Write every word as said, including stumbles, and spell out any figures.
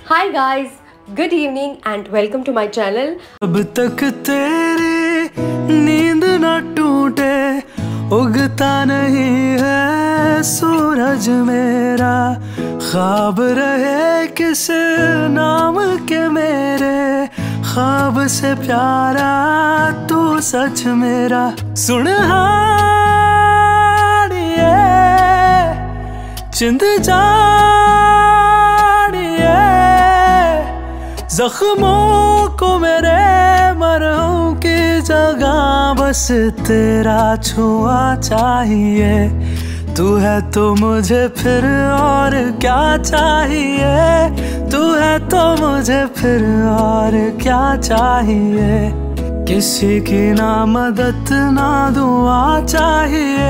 Hi guys, good evening and welcome to my channel. अब तक तेरी नींद न टूटे, उगता नहीं है सूरज मेरा, ख्वाब रहे किस नाम के मेरे, ख्वाब से प्यारा तू सच मेरा। सुन हाड़िए चिंद जाड़िए, जख्मों को मेरे मरहम की जगह बस तेरा छुआ चाहिए। तू है तो मुझे फिर और क्या चाहिए, तू है तो मुझे फिर और क्या चाहिए। किसी की ना मदद ना दुआ चाहिए,